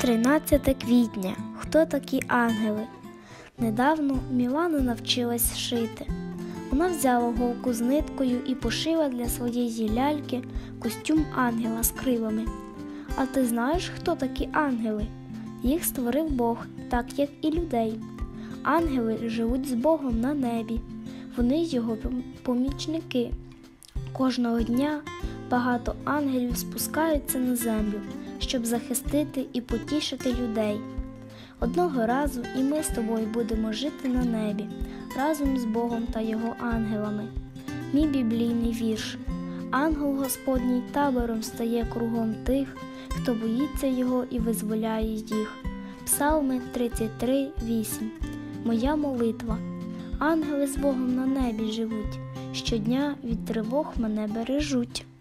13 квітня. Хто такі ангели? Недавно Мілана навчилась шити. Вона взяла голку з ниткою і пошила для своєї ляльки костюм ангела з крилами. А ти знаєш, хто такі ангели? Їх створив Бог, так як і людей. Ангели живуть з Богом на небі. Вони його помічники. Кожного дня багато ангелів спускаються на землю, щоб захистити і потішити людей. Одного разу і ми з тобою будемо жити на небі, разом з Богом та Його ангелами. Мій біблійний вірш. Ангел Господній табором стає кругом тих, хто боїться Його і визволяє їх. Псалми 33:8. Моя молитва. Ангели з Богом на небі живуть, щодня від тривог мене бережуть.